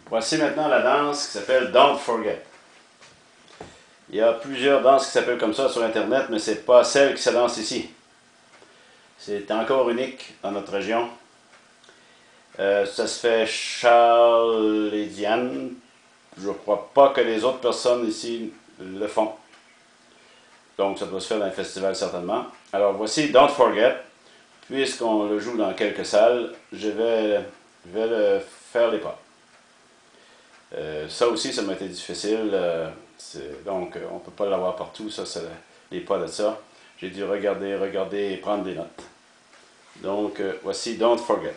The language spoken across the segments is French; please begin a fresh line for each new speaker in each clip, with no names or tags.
Voici maintenant la danse qui s'appelle Don't Forget. Il y a plusieurs danses qui s'appellent comme ça sur Internet, mais c'est pas celle qui se danse ici. C'est encore unique dans notre région. Ça se fait Charles et Diane. Je ne crois pas que les autres personnes ici le font. Donc ça doit se faire dans un festival certainement. Alors voici Don't Forget. Puisqu'on le joue dans quelques salles, je vais le faire les pas. Ça aussi, ça m'a été difficile. Donc, on ne peut pas l'avoir partout. Ça, c'est les pas de ça. J'ai dû regarder et prendre des notes. Donc, voici Don't Forget.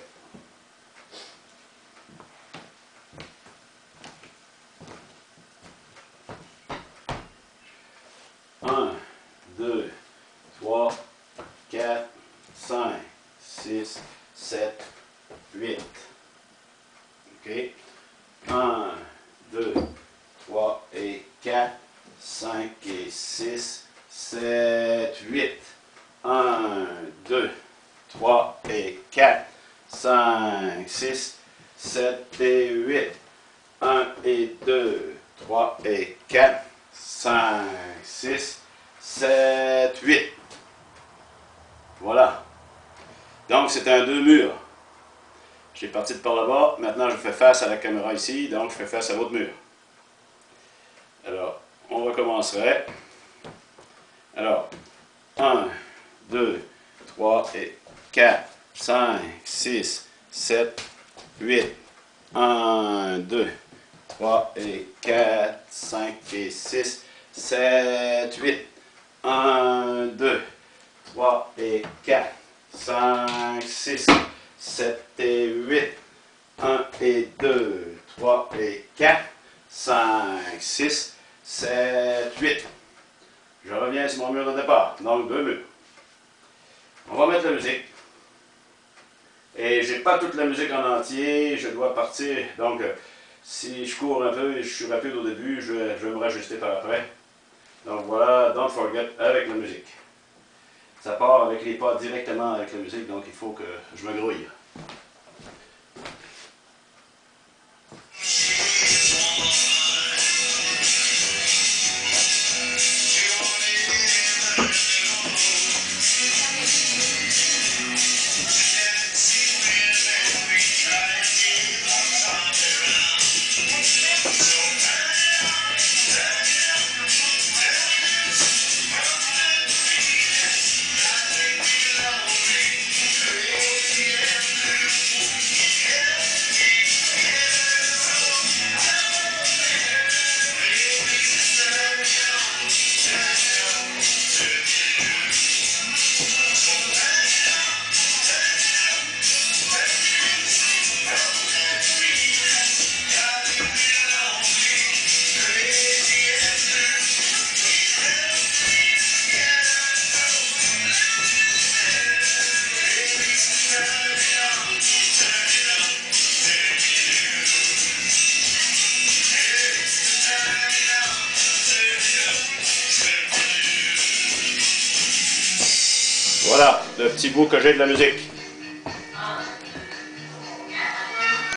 1, 2, 3, 4, 5, 6, 7, 8. OK? 1, 2, 3 et 4, 5 et 6, 7, 8. 1, 2, 3 et 4, 5, 6, 7 et 8. 1 et 2, 3 et 4, 5, 6, 7, 8. Voilà. Donc, c'est un deux murs. J'ai parti de par là-bas. Maintenant, je fais face à la caméra ici. Donc, je fais face à l'autre mur. Alors, on recommencerait. Alors, 1, 2, 3 et 4, 5, 6, 7, 8. 1, 2, 3 et 4, 5 et 6, 7, 8. 1, 2, 3 et 4, 5, 6, 7 et 8. 1 et 2, 3 et 4, 5, 6, 7, 8. Je reviens sur mon mur de départ, donc deux murs. On va mettre la musique. Et j'ai pas toute la musique en entier, je dois partir. Donc, si je cours un peu et je suis rapide au début, je vais me rajuster par après. Donc voilà, Don't Forget avec la musique. Ça part avec les pas directement avec la musique, donc il faut que je me grouille. Voilà, le petit bout que j'ai de la musique.